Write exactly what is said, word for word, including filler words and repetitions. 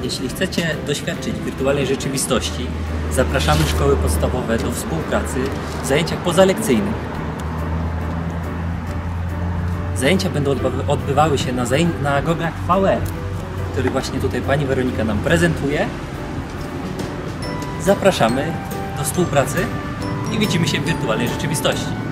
Jeśli chcecie doświadczyć wirtualnej rzeczywistości, zapraszamy szkoły podstawowe do współpracy w zajęciach pozalekcyjnych. Zajęcia będą odbywały się na, na goglach V R, który właśnie tutaj pani Weronika nam prezentuje. Zapraszamy do współpracy i widzimy się w wirtualnej rzeczywistości.